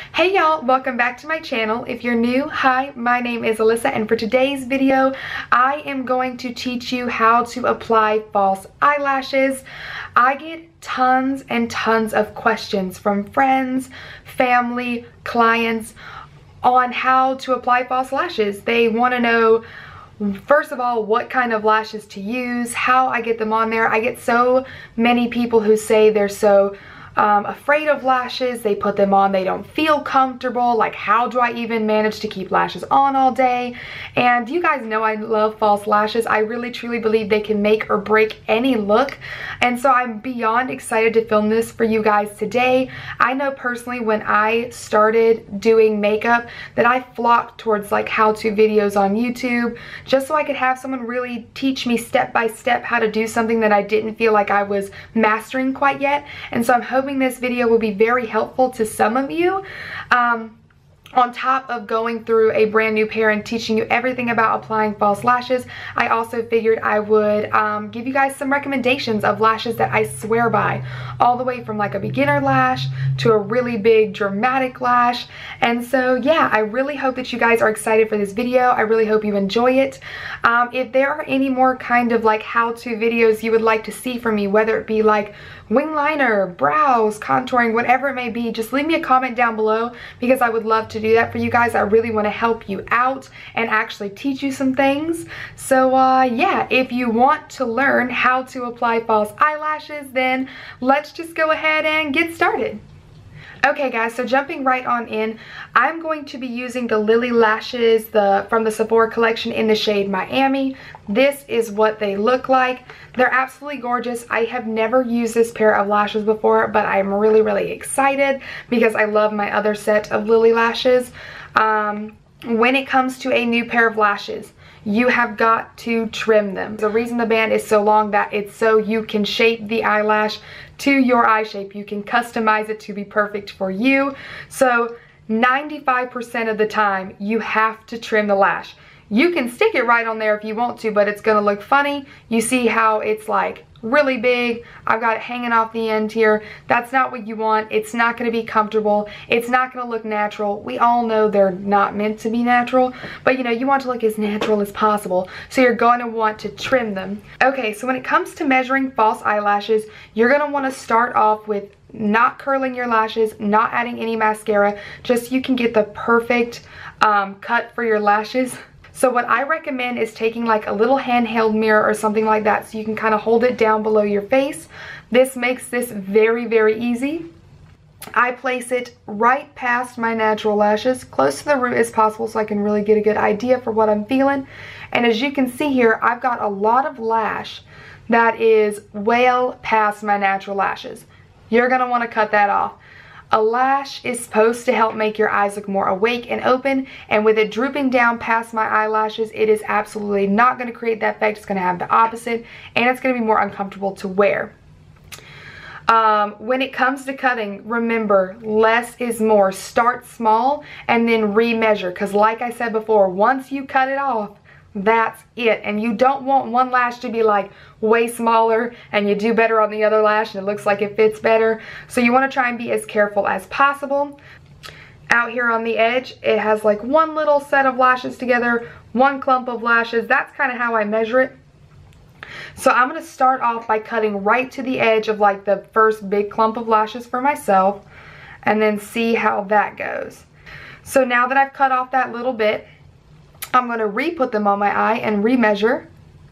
Hey y'all, welcome back to my channel. If you're new, hi, my name is Alyssa, and for today's video, I am going to teach you how to apply false eyelashes. I get tons and tons of questions from friends, family, clients on how to apply false lashes. They want to know, first of all, what kind of lashes to use, how I get them on there. I get so many people who say they're so afraid of lashes, they put them on, they don't feel comfortable, like how do I even manage to keep lashes on all day? And you guys know I love false lashes. I really truly believe they can make or break any look, and so I'm beyond excited to film this for you guys today. I know personally when I started doing makeup that I flocked towards like how-to videos on YouTube just so I could have someone really teach me step by step how to do something that I didn't feel like I was mastering quite yet. And so I'm hoping this video will be very helpful to some of you. On top of going through a brand new pair and teaching you everything about applying false lashes, I also figured I would give you guys some recommendations of lashes that I swear by, all the way from like a beginner lash to a really big dramatic lash. And so yeah, I really hope that you guys are excited for this video. I really hope you enjoy it. If there are any more kind of like how-to videos you would like to see from me, whether it be like wing liner, brows, contouring, whatever it may be, just leave me a comment down below because I would love to do that for you guys. I really want to help you out and actually teach you some things. So yeah, if you want to learn how to apply false eyelashes, then let's just go ahead and get started. Okay guys, so jumping right on in, I'm going to be using the Lily lashes from the Sephora collection in the shade Miami. This is what they look like. They're absolutely gorgeous. I have never used this pair of lashes before, but I'm really excited because I love my other set of Lily lashes. When it comes to a new pair of lashes, you have got to trim them. The reason the band is so long, that it's so you can shape the eyelash to your eye shape. You can customize it to be perfect for you. So 95% of the time you have to trim the lash. You can stick it right on there if you want to, but it's gonna look funny. You see how it's like really big. I've got it hanging off the end here. That's not what you want. It's not going to be comfortable. It's not going to look natural. We all know they're not meant to be natural, but you know, you want to look as natural as possible. So you're going to want to trim them. Okay, so when it comes to measuring false eyelashes, you're going to want to start off with not curling your lashes, not adding any mascara, just so you can get the perfect cut for your lashes. So what I recommend is taking like a little handheld mirror or something like that so you can kind of hold it down below your face. This makes this very easy. I place it right past my natural lashes, close to the root as possible so I can really get a good idea for what I'm feeling. And as you can see here, I've got a lot of lash that is well past my natural lashes. You're going to want to cut that off. A lash is supposed to help make your eyes look more awake and open, and with it drooping down past my eyelashes, it is absolutely not going to create that effect. It's going to have the opposite, and it's going to be more uncomfortable to wear. When it comes to cutting, remember, less is more. Start small and then remeasure, because like I said before, once you cut it off, that's it. And you don't want one lash to be like way smaller and you do better on the other lash and it looks like it fits better. So you want to try and be as careful as possible. Out here on the edge, it has like one little set of lashes together, one clump of lashes. That's kind of how I measure it. So I'm going to start off by cutting right to the edge of like the first big clump of lashes for myself and then see how that goes. So now that I've cut off that little bit, I'm going to re-put them on my eye and remeasure.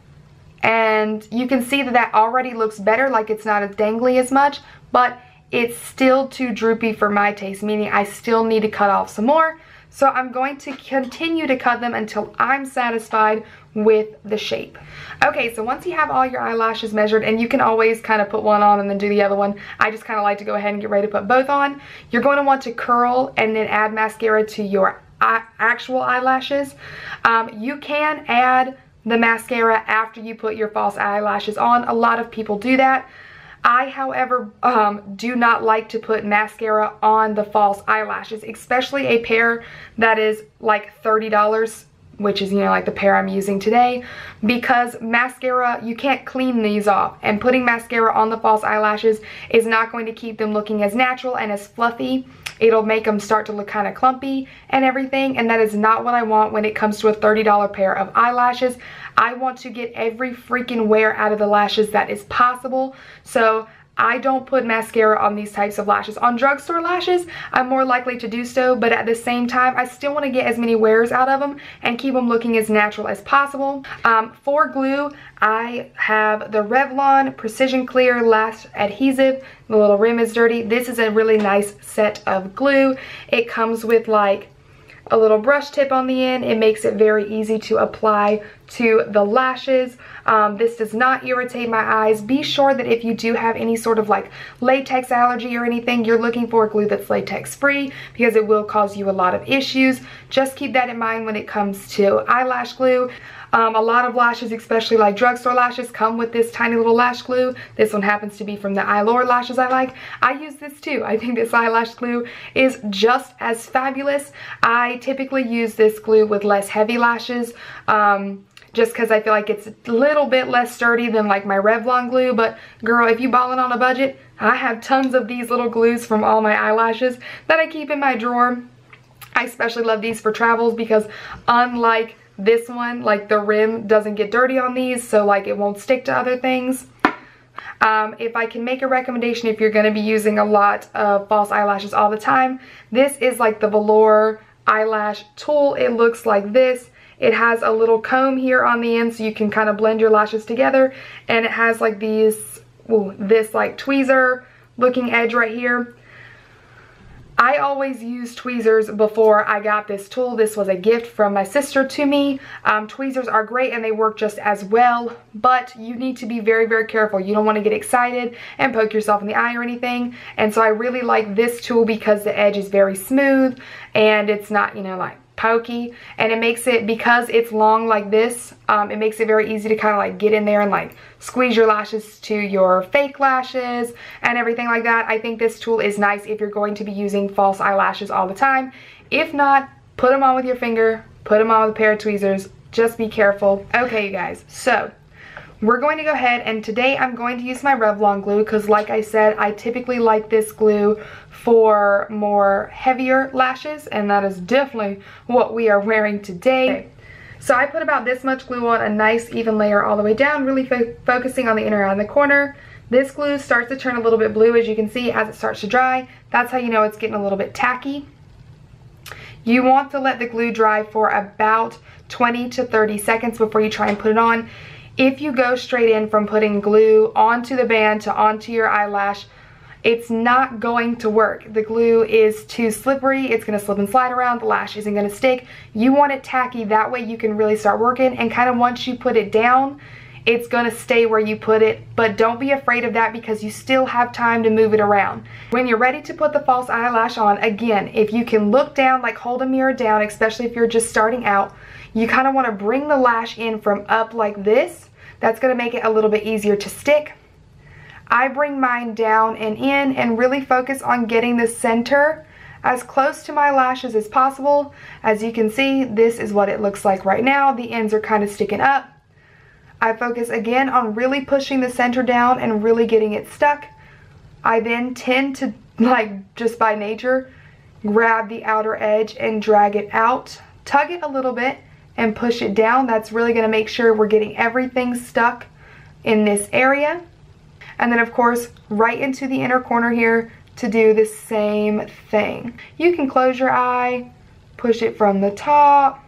And you can see that that already looks better, like it's not as dangly as much, but it's still too droopy for my taste, meaning I still need to cut off some more. So I'm going to continue to cut them until I'm satisfied with the shape. Okay, so once you have all your eyelashes measured, and you can always kind of put one on and then do the other one, I just kind of like to go ahead and get ready to put both on. You're going to want to curl and then add mascara to your actual eyelashes. You can add the mascara after you put your false eyelashes on. A lot of people do that. I, however, do not like to put mascara on the false eyelashes, especially a pair that is like $30, which is, you know, like the pair I'm using today, because mascara, you can't clean these off, and putting mascara on the false eyelashes is not going to keep them looking as natural and as fluffy it'll make them start to look kind of clumpy and everything, and that is not what I want when it comes to a $30 pair of eyelashes. I want to get every freaking wear out of the lashes that is possible. So I don't put mascara on these types of lashes. On drugstore lashes, I'm more likely to do so, but at the same time, I still want to get as many wears out of them and keep them looking as natural as possible. For glue, I have the Revlon Precision Clear Lash Adhesive. The little rim is dirty. This is a really nice set of glue. It comes with like a little brush tip on the end. It makes it very easy to apply to the lashes. This does not irritate my eyes. Be sure that if you do have any sort of like latex allergy or anything, you're looking for a glue that's latex free, because it will cause you a lot of issues. Just keep that in mind when it comes to eyelash glue. A lot of lashes, especially like drugstore lashes, come with this tiny little lash glue. This one happens to be from the Eylure lashes I like. I use this too. I think this eyelash glue is just as fabulous. I typically use this glue with less heavy lashes, just because I feel like it's a little bit less sturdy than like my Revlon glue. But girl, if you ballin' on a budget, I have tons of these little glues from all my eyelashes that I keep in my drawer. I especially love these for travels because unlike this one, like the rim doesn't get dirty on these, so like it won't stick to other things. If I can make a recommendation, if you're going to be using a lot of false eyelashes all the time, this is like the Velour eyelash tool. It looks like this. It has a little comb here on the end so you can kind of blend your lashes together, and it has like these, this like tweezer looking edge right here. I always used tweezers before I got this tool. This was a gift from my sister to me. Tweezers are great and they work just as well, but you need to be very, very careful. You don't want to get excited and poke yourself in the eye or anything. And so I really like this tool because the edge is very smooth and it's not, you know, like pokey, and it makes it, because it's long like this, it makes it very easy to kind of like get in there and like squeeze your lashes to your fake lashes and everything like that. I think this tool is nice if you're going to be using false eyelashes all the time. If not, put them on with your finger, put them on with a pair of tweezers. Just be careful. Okay, you guys, so we're going to go ahead, and today I'm going to use my Revlon glue because, like I said, I typically like this glue for more heavier lashes, and that is definitely what we are wearing today. Okay. So I put about this much glue on, a nice even layer all the way down, really focusing on the inner and the corner. This glue starts to turn a little bit blue, as you can see, as it starts to dry. That's how you know it's getting a little bit tacky. You want to let the glue dry for about 20 to 30 seconds before you try and put it on. If you go straight in from putting glue onto the band to onto your eyelash, it's not going to work. The glue is too slippery. It's going to slip and slide around. The lash isn't going to stick. You want it tacky. That way you can really start working, and kind of once you put it down, it's going to stay where you put it. But don't be afraid of that because you still have time to move it around. When you're ready to put the false eyelash on, again, if you can look down, like hold a mirror down, especially if you're just starting out, you kind of want to bring the lash in from up like this. That's going to make it a little bit easier to stick. I bring mine down and in and really focus on getting the center as close to my lashes as possible. As you can see, this is what it looks like right now. The ends are kind of sticking up. I focus again on really pushing the center down and really getting it stuck. I then tend to, like just by nature, grab the outer edge and drag it out, tug it a little bit, and push it down. That's really going to make sure we're getting everything stuck in this area. And then of course, right into the inner corner here to do the same thing. You can close your eye, push it from the top,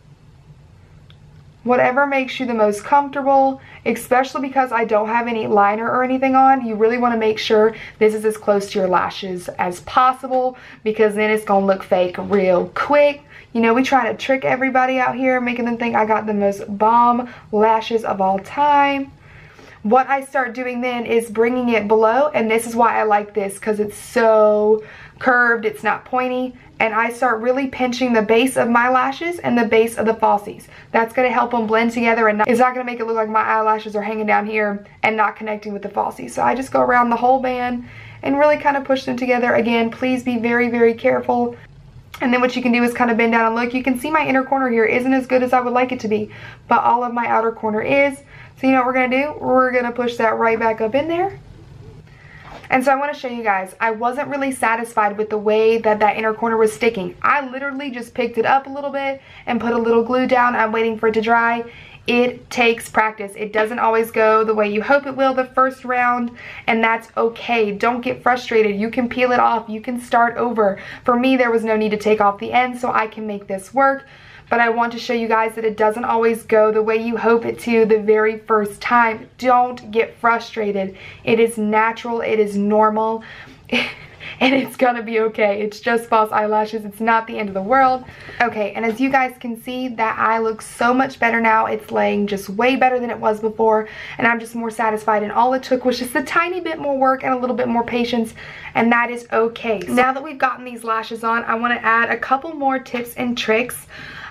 whatever makes you the most comfortable, especially because I don't have any liner or anything on. You really want to make sure this is as close to your lashes as possible, because then it's going to look fake real quick. You know, we try to trick everybody out here, making them think I got the most bomb lashes of all time. What I start doing then is bringing it below, and this is why I like this, because it's so curved, it's not pointy, and I start really pinching the base of my lashes and the base of the falsies. That's going to help them blend together, and it's not going to make it look like my eyelashes are hanging down here and not connecting with the falsies. So I just go around the whole band and really kind of push them together. Again, please be very, very careful. And then what you can do is kind of bend down and look. You can see my inner corner here isn't as good as I would like it to be, but all of my outer corner is. So you know what we're going to do? We're going to push that right back up in there. And so I want to show you guys, I wasn't really satisfied with the way that that inner corner was sticking. I literally just picked it up a little bit and put a little glue down. I'm waiting for it to dry. It takes practice. It doesn't always go the way you hope it will the first round, and that's okay. Don't get frustrated. You can peel it off. You can start over. For me, there was no need to take off the end, so I can make this work. But I want to show you guys that it doesn't always go the way you hope it to the very first time. Don't get frustrated. It is natural. It is normal. And it's gonna be okay. It's just false eyelashes. It's not the end of the world. Okay, and as you guys can see, that eye looks so much better now. It's laying just way better than it was before, and I'm just more satisfied, and all it took was just a tiny bit more work and a little bit more patience, and that is okay. So now that we've gotten these lashes on, I want to add a couple more tips and tricks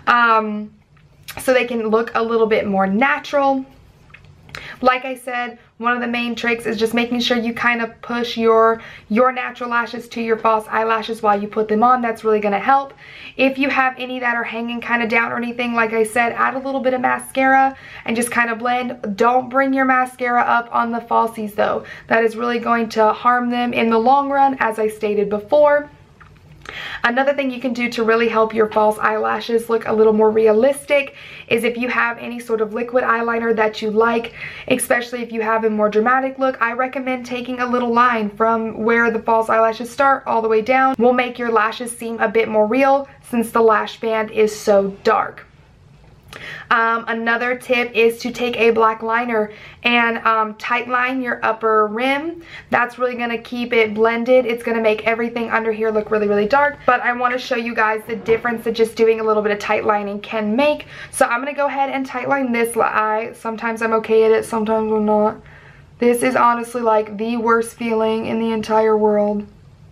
so they can look a little bit more natural. Like I said, one of the main tricks is just making sure you kind of push your natural lashes to your false eyelashes while you put them on. That's really going to help. If you have any that are hanging kind of down or anything, like I said, add a little bit of mascara and just kind of blend. Don't bring your mascara up on the falsies though. That is really going to harm them in the long run, as I stated before. Another thing you can do to really help your false eyelashes look a little more realistic is if you have any sort of liquid eyeliner that you like, especially if you have a more dramatic look, I recommend taking a little line from where the false eyelashes start all the way down. Will make your lashes seem a bit more real since the lash band is so dark. Another tip is to take a black liner and tight line your upper rim. That's really going to keep it blended. It's going to make everything under here look really, really dark. But I want to show you guys the difference that just doing a little bit of tight lining can make. So I'm going to go ahead and tight line this eye. Sometimes I'm okay at it, sometimes I'm not. This is honestly like the worst feeling in the entire world.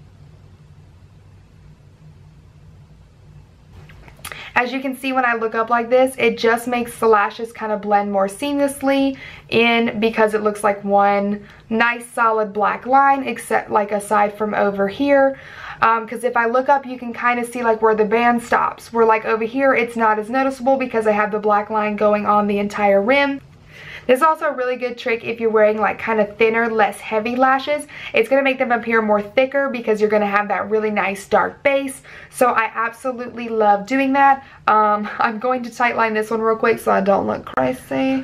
As you can see, when I look up like this, it just makes the lashes kind of blend more seamlessly in, because it looks like one nice solid black line, except like aside from over here. Because if I look up, you can kind of see like where the band stops. Where like over here, it's not as noticeable because I have the black line going on the entire rim. This is also a really good trick if you're wearing like kind of thinner, less heavy lashes. It's going to make them appear more thicker because you're going to have that really nice dark base. So I absolutely love doing that. I'm going to tight line this one real quick so I don't look crazy.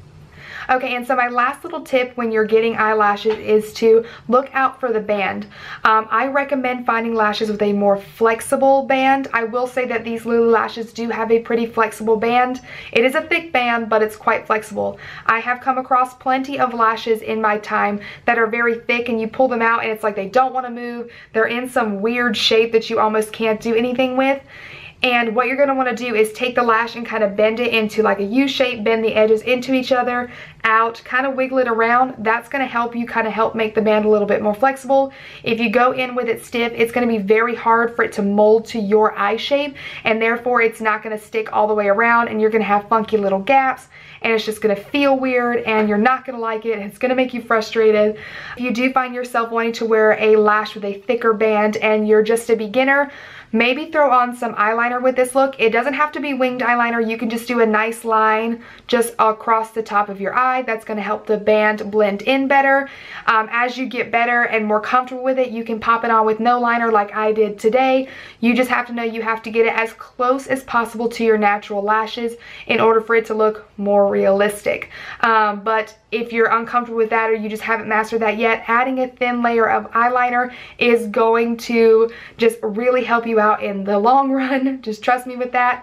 Okay, and so my last little tip when you're getting eyelashes is to look out for the band. I recommend finding lashes with a more flexible band. I will say that these Lulu lashes do have a pretty flexible band. It is a thick band, but it's quite flexible. I have come across plenty of lashes in my time that are very thick, and you pull them out and it's like they don't want to move. They're in some weird shape that you almost can't do anything with. And what you're going to want to do is take the lash and kind of bend it into like a U shape, bend the edges into each other, out, kind of wiggle it around. That's going to help you kind of help make the band a little bit more flexible. If you go in with it stiff, it's going to be very hard for it to mold to your eye shape, and therefore it's not going to stick all the way around, and you're going to have funky little gaps, and it's just going to feel weird, and you're not going to like it. It's going to make you frustrated. If you do find yourself wanting to wear a lash with a thicker band and you're just a beginner, maybe throw on some eyeliner with this look. It doesn't have to be winged eyeliner. You can just do a nice line just across the top of your eye. That's going to help the band blend in better. As you get better and more comfortable with it, you can pop it on with no liner like I did today. You just have to know you have to get it as close as possible to your natural lashes in order for it to look more realistic. But if you're uncomfortable with that, or you just haven't mastered that yet, adding a thin layer of eyeliner is going to just really help you out in the long run. Just trust me with that.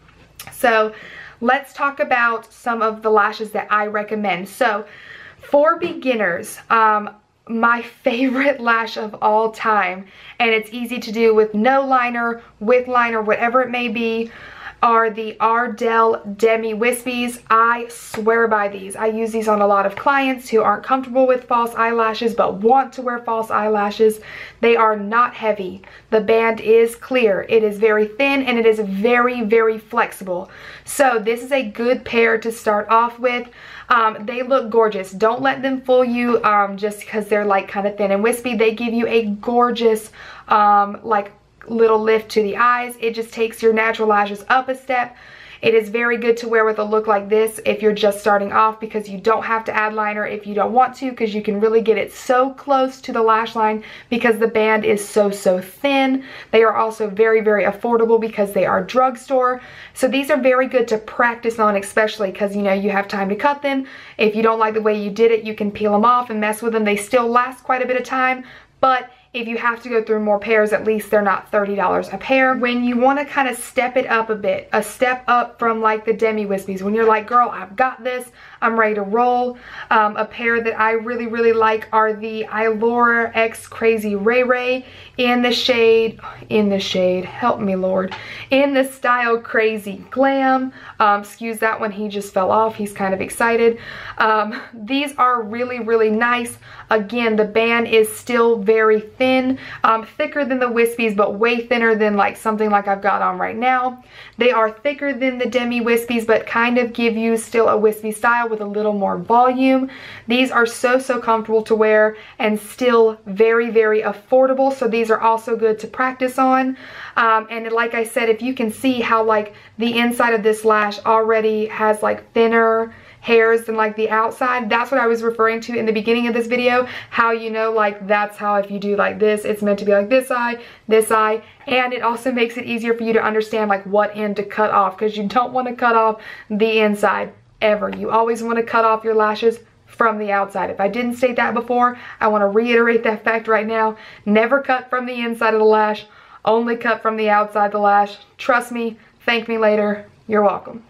So let's talk about some of the lashes that I recommend. So for beginners, my favorite lash of all time, and it's easy to do with no liner, with liner, whatever it may be, are the Ardell Demi Wispies. I swear by these. I use these on a lot of clients who aren't comfortable with false eyelashes but want to wear false eyelashes. They are not heavy. The band is clear. It is very thin, and it is very, very flexible. So this is a good pair to start off with. They look gorgeous. Don't let them fool you just because they're like kind of thin and wispy. They give you a gorgeous like little lift to the eyes. It just takes your natural lashes up a step, It is very good to wear with a look like this if you're just starting off, because you don't have to add liner if you don't want to, because you can really get it so close to the lash line because the band is so thin. They are also very affordable because they are drugstore. So these are very good to practice on, especially because, you know, you have time to cut them. If you don't like the way you did it, you can peel them off and mess with them. They still last quite a bit of time, but if you have to go through more pairs, at least they're not $30 a pair. When you want to kind of step it up a bit, a step up from like the Demi Wispies, when you're like, girl, I've got this, I'm ready to roll. A pair that I really like are the Eylure X Crazy Ray Ray in the shade, help me Lord, in the style Crazy Glam. Excuse that one, he just fell off, he's kind of excited. These are really nice. Again, the band is still very thin, thicker than the Wispies, but way thinner than like something like I've got on right now. They are thicker than the Demi Wispies, but kind of give you still a wispy style with a little more volume. These are so comfortable to wear and still very affordable. So these are also good to practice on. And like I said, if you can see how like the inside of this lash already has like thinner hairs than like the outside, that's what I was referring to in the beginning of this video, how you know like that's how if you do like this, it's meant to be like this eye, and it also makes it easier for you to understand like what end to cut off, because you don't want to cut off the inside ever. You always want to cut off your lashes from the outside. If I didn't state that before, I want to reiterate that fact right now. Never cut from the inside of the lash, only cut from the outside of the lash. Trust me, thank me later, you're welcome.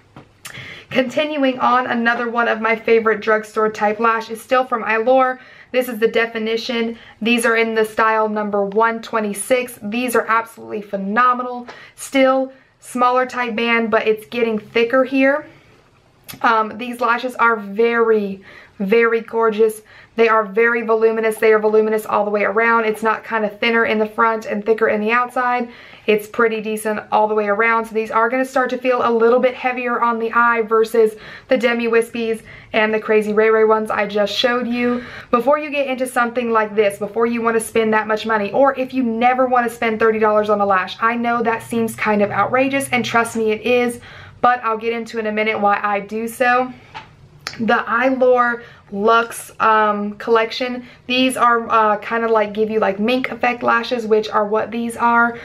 Continuing on, another one of my favorite drugstore type lash is still from Eylure. This is the Definition. These are in the style number 126. These are absolutely phenomenal. Still smaller type band, but it's getting thicker here. These lashes are very gorgeous. They are very voluminous. They are voluminous all the way around. It's not kind of thinner in the front and thicker in the outside. It's pretty decent all the way around. So these are going to start to feel a little bit heavier on the eye versus the Demi Wispies and the Crazy Ray Ray ones I just showed you. Before you get into something like this, before you want to spend that much money, or if you never want to spend $30 on a lash, I know that seems kind of outrageous, and trust me, it is, but I'll get into in a minute why I do so. The Eylure Luxe collection, these are kind of like give you like mink effect lashes, which are what these are.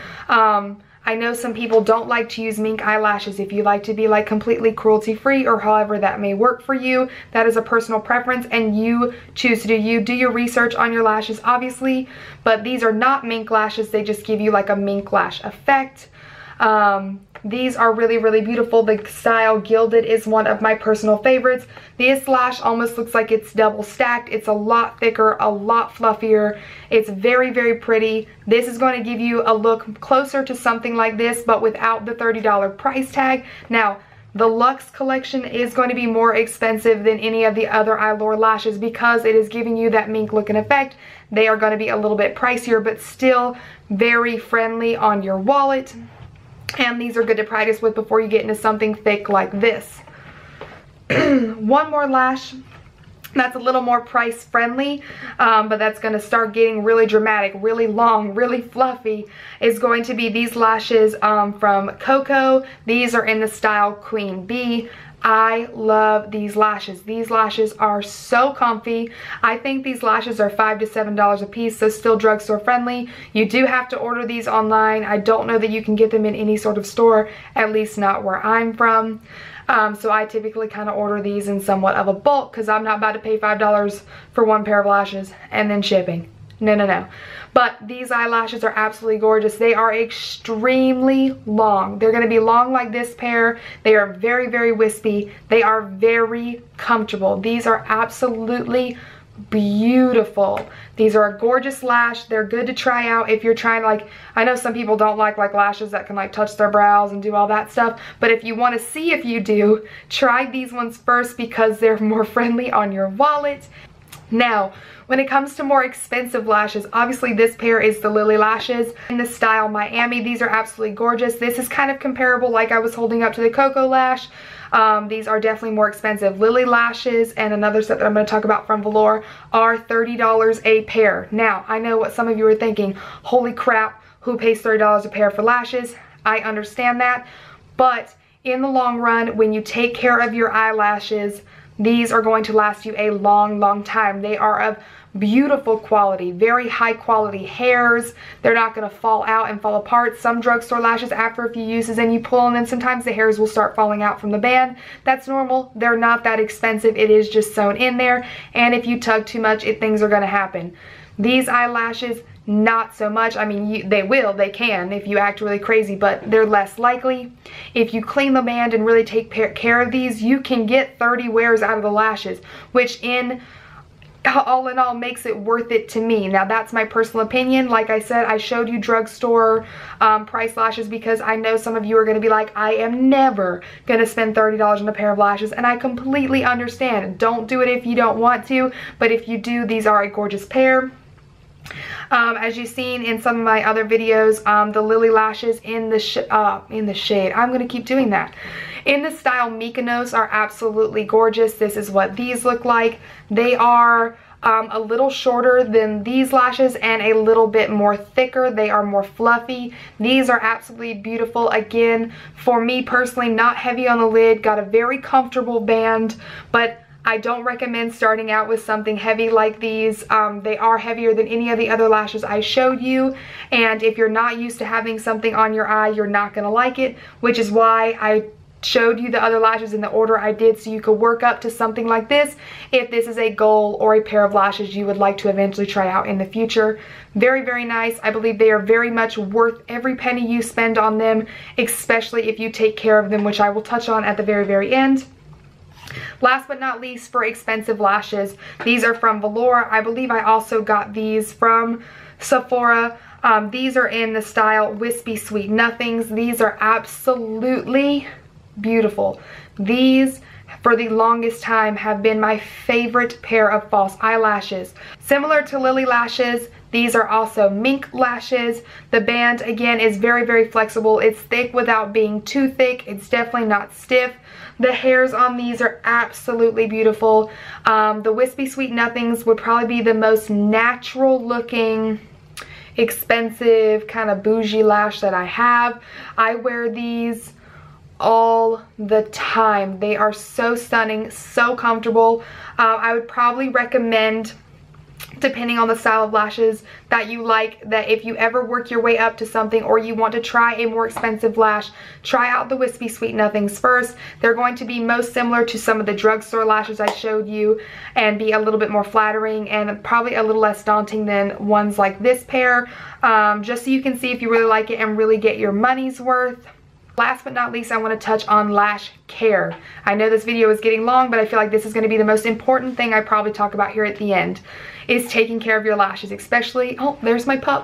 I know some people don't like to use mink eyelashes. If you like to be like completely cruelty free, or however that may work for you, that is a personal preference and you choose to do you. Do your research on your lashes obviously, but these are not mink lashes. They just give you like a mink lash effect. These are really beautiful. The style Gilded is one of my personal favorites. This lash almost looks like it's double stacked. It's a lot thicker, a lot fluffier. It's very pretty. This is going to give you a look closer to something like this, but without the $30 price tag. Now, the Luxe collection is going to be more expensive than any of the other Eylure lashes because it is giving you that mink looking effect. They are going to be a little bit pricier, but still very friendly on your wallet. And these are good to practice with before you get into something thick like this. One more lash that's a little more price friendly, but that's going to start getting really dramatic, really long, really fluffy, is going to be these lashes from Coco. These are in the style Queen Bee. I love these lashes. These lashes are so comfy. I think these lashes are $5 to $7 a piece, so still drugstore friendly. You do have to order these online. I don't know that you can get them in any sort of store, at least not where I'm from. So I typically kind of order these in somewhat of a bulk because I'm not about to pay $5 for one pair of lashes and then shipping. No. But these eyelashes are absolutely gorgeous. They are extremely long. They're going to be long like this pair. They are very wispy. They are very comfortable. These are absolutely beautiful. These are a gorgeous lash. They're good to try out if you're trying, like, I know some people don't like lashes that can like touch their brows and do all that stuff, but if you want to see if you do, try these ones first because they're more friendly on your wallet. Now, when it comes to more expensive lashes, obviously this pair is the Lily lashes in the style Miami. These are absolutely gorgeous. This is kind of comparable, like I was holding up to the Coco lash. These are definitely more expensive. Lily lashes and another set that I'm going to talk about from Velour are $30 a pair. Now, I know what some of you are thinking. Holy crap, who pays $30 a pair for lashes? I understand that, but in the long run, when you take care of your eyelashes, these are going to last you a long time. They are of beautiful quality, very high quality hairs. They're not going to fall out and fall apart. Some drugstore lashes, after a few uses and you pull on them, sometimes the hairs will start falling out from the band. That's normal. They're not that expensive. It is just sewn in there, and if you tug too much, things are going to happen. These eyelashes, not so much. I mean, they can if you act really crazy, but they're less likely. If you clean the band and really take care of these, you can get 30 wears out of the lashes, which all in all makes it worth it to me. Now, that's my personal opinion. Like I said, I showed you drugstore price lashes because I know some of you are going to be like, I am never going to spend $30 on a pair of lashes, and I completely understand. Don't do it if you don't want to, but if you do, these are a gorgeous pair. As you've seen in some of my other videos, the Lily lashes in the shade, I'm going to keep doing that, in the style Mykonos, are absolutely gorgeous. This is what these look like. They are a little shorter than these lashes and a little bit more thicker. They are more fluffy. These are absolutely beautiful. Again, for me personally, not heavy on the lid, got a very comfortable band, but I don't recommend starting out with something heavy like these. They are heavier than any of the other lashes I showed you, and if you're not used to having something on your eye, you're not going to like it, which is why I showed you the other lashes in the order I did, so you could work up to something like this if this is a goal or a pair of lashes you would like to eventually try out in the future. Very nice. I believe they are very much worth every penny you spend on them, especially if you take care of them, which I will touch on at the very end. Last but not least, for expensive lashes, these are from Velour. I believe I also got these from Sephora. These are in the style Wispy Sweet Nothings. These are absolutely beautiful. These, for the longest time, have been my favorite pair of false eyelashes. Similar to Lily lashes, these are also mink lashes. The band, again, is very flexible. It's thick without being too thick. It's definitely not stiff. The hairs on these are absolutely beautiful. The Wispy Sweet Nothings would probably be the most natural looking, expensive, kind of bougie lash that I have. I wear these all the time. They are so stunning, so comfortable. I would probably recommend, depending on the style of lashes that you like, that if you ever work your way up to something or you want to try a more expensive lash, try out the Wispy Sweet Nothings first. They're going to be most similar to some of the drugstore lashes I showed you and be a little bit more flattering and probably a little less daunting than ones like this pair, just so you can see if you really like it and really get your money's worth. Last but not least, I want to touch on lash care. I know this video is getting long, but I feel like this is going to be the most important thing I probably talk about here at the end, is taking care of your lashes, especially, oh, there's my pup,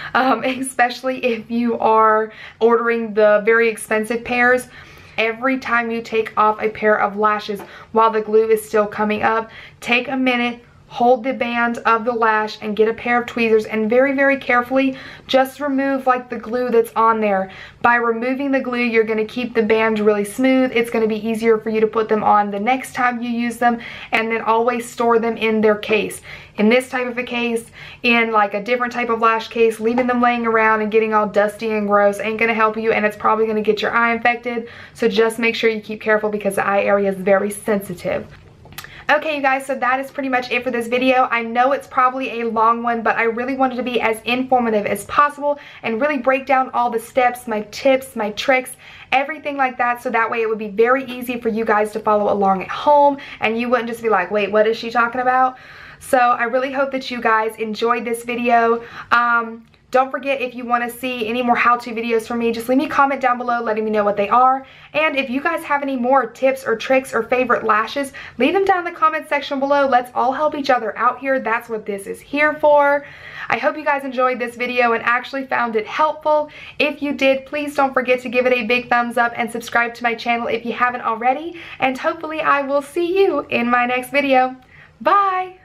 especially if you are ordering the very expensive pairs. Every time you take off a pair of lashes while the glue is still coming up, take a minute, hold the band of the lash and get a pair of tweezers and very carefully just remove like the glue that's on there. By removing the glue, you're going to keep the band really smooth. It's going to be easier for you to put them on the next time you use them, and then always store them in their case. In this type of a case, in like a different type of lash case, leaving them laying around and getting all dusty and gross ain't going to help you, and it's probably going to get your eye infected. So just make sure you keep careful because the eye area is very sensitive. Okay, you guys, so that is pretty much it for this video. I know it's probably a long one, but I really wanted to be as informative as possible and really break down all the steps, my tips, my tricks, everything like that, so that way it would be very easy for you guys to follow along at home and you wouldn't just be like, wait, what is she talking about? So I really hope that you guys enjoyed this video. Don't forget, if you want to see any more how-to videos from me, just leave me a comment down below letting me know what they are. And if you guys have any more tips or tricks or favorite lashes, leave them down in the comment section below. Let's all help each other out here. That's what this is here for. I hope you guys enjoyed this video and actually found it helpful. If you did, please don't forget to give it a big thumbs up and subscribe to my channel if you haven't already. And hopefully I will see you in my next video. Bye!